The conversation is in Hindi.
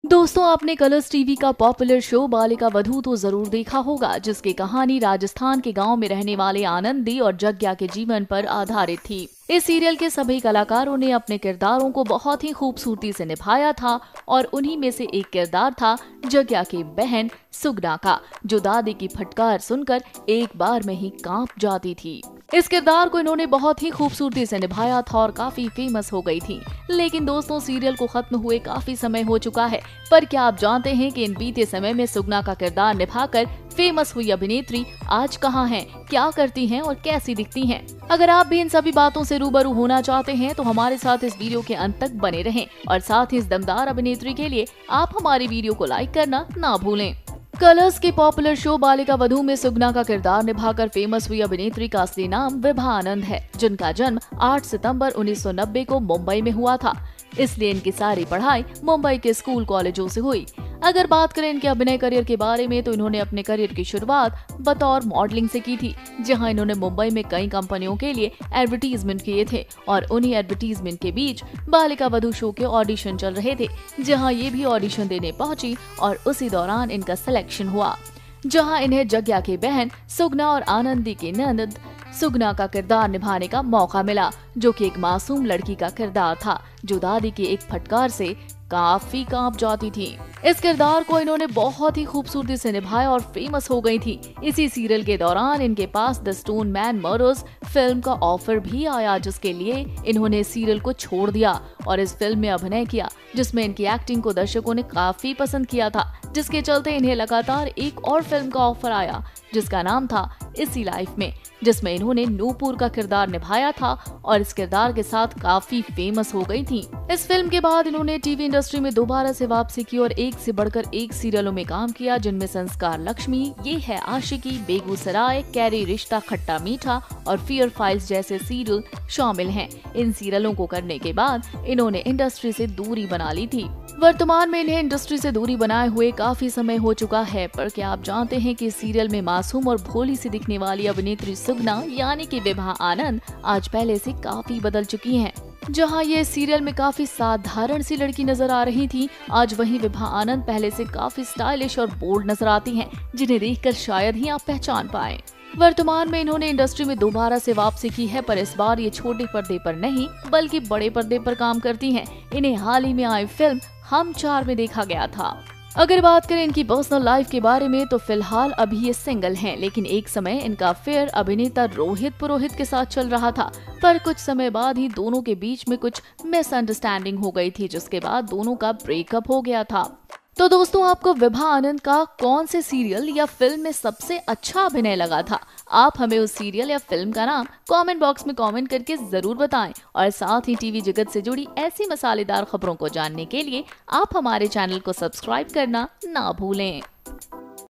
दोस्तों, आपने कलर्स टीवी का पॉपुलर शो बालिका वधू तो जरूर देखा होगा, जिसकी कहानी राजस्थान के गांव में रहने वाले आनंदी और जग्या के जीवन पर आधारित थी। इस सीरियल के सभी कलाकारों ने अपने किरदारों को बहुत ही खूबसूरती से निभाया था और उन्हीं में से एक किरदार था जग्या की बहन सुगना का, जो दादी की फटकार सुनकर एक बार में ही कांप जाती थी। इस किरदार को इन्होंने बहुत ही खूबसूरती से निभाया था और काफी फेमस हो गई थी। लेकिन दोस्तों, सीरियल को खत्म हुए काफी समय हो चुका है, पर क्या आप जानते हैं कि इन बीते समय में सुगना का किरदार निभाकर फेमस हुई अभिनेत्री आज कहाँ हैं, क्या करती हैं और कैसी दिखती हैं? अगर आप भी इन सभी बातों से रूबरू होना चाहते हैं तो हमारे साथ इस वीडियो के अंत तक बने रहें और साथ ही इस दमदार अभिनेत्री के लिए आप हमारी वीडियो को लाइक करना ना भूलें। कलर्स के पॉपुलर शो बालिका वधू में सुगना का किरदार निभाकर फेमस हुई अभिनेत्री का असली नाम विभा आनंद है, जिनका जन्म 8 सितंबर 1990 को मुंबई में हुआ था। इसलिए इनकी सारी पढ़ाई मुंबई के स्कूल कॉलेजों से हुई। अगर बात करें इनके अभिनय करियर के बारे में तो इन्होंने अपने करियर की शुरुआत बतौर मॉडलिंग से की थी, जहां इन्होंने मुंबई में कई कंपनियों के लिए एडवर्टीजमेंट किए थे और उन्हीं एडवर्टीजमेंट के बीच बालिका वधू शो के ऑडिशन चल रहे थे, जहां ये भी ऑडिशन देने पहुंची और उसी दौरान इनका सिलेक्शन हुआ, जहां इन्हें जग्या की बहन सुगना और आनंदी की ननद सुगना का किरदार निभाने का मौका मिला, जो कि एक मासूम लड़की का किरदार था जो दादी के एक फटकार से काफी कांप जाती थी। इस किरदार को इन्होंने बहुत ही खूबसूरती से निभाया और फेमस हो गई थी। इसी सीरियल के दौरान इनके पास the stone man murders film का ऑफर भी आया, जिसके लिए इन्होंने सीरियल को छोड़ दिया और इस फिल्म में अभिनय किया, जिसमें इनकी एक्टिंग को दर्शकों ने काफी पसंद किया था, जिसके चलते इन्हें लगातार एक और फिल्म का ऑफर आया, जिसका नाम था इसी लाइफ में, जिसमें इन्होंने नूपुर का किरदार निभाया था और इस किरदार के साथ काफी फेमस हो गई थी। इस फिल्म के बाद इन्होंने टीवी इंडस्ट्री में दोबारा से वापसी की और एक से बढ़कर एक सीरियलों में काम किया, जिनमें संस्कार लक्ष्मी, ये है आशिकी, बेगूसराय, कैरी, रिश्ता खट्टा मीठा और फियर फाइल्स जैसे सीरियल शामिल हैं। इन सीरियलों को करने के बाद इन्होंने इंडस्ट्री से दूरी बना ली थी। वर्तमान में इन्हें इंडस्ट्री से दूरी बनाए हुए काफी समय हो चुका है, पर क्या आप जानते हैं कि सीरियल में मासूम और भोली सी दिखने वाली अभिनेत्री सुगना यानी कि विभा आनंद आज पहले से काफी बदल चुकी हैं। जहां ये सीरियल में काफी साधारण सी लड़की नजर आ रही थी, आज वहीं विभा आनंद पहले से काफी स्टाइलिश और बोल्ड नजर आती हैं, जिन्हें देखकर शायद ही आप पहचान पाएं। वर्तमान में इन्होंने इंडस्ट्री में दोबारा से वापसी की है, पर इस बार ये छोटे पर्दे पर नहीं बल्कि बड़े पर्दे पर काम करती हैं। इन्हें हाल ही में आई फिल्म हम 4 में देखा गया था। अगर बात करें इनकी पर्सनल लाइफ के बारे में तो फिलहाल अभी ये सिंगल हैं, लेकिन एक समय इनका अफेयर अभिनेता रोहित पुरोहित के साथ चल रहा था, पर कुछ समय बाद ही दोनों के बीच में कुछ मिसअंडरस्टैंडिंग हो गई थी, जिसके बाद दोनों का ब्रेकअप हो गया था। तो दोस्तों, आपको विभा आनंद का कौन से सीरियल या फिल्म में सबसे अच्छा अभिनय लगा था? आप हमें उस सीरियल या फिल्म का नाम कमेंट बॉक्स में कमेंट करके जरूर बताएं और साथ ही टीवी जगत से जुड़ी ऐसी मसालेदार खबरों को जानने के लिए आप हमारे चैनल को सब्सक्राइब करना ना भूलें।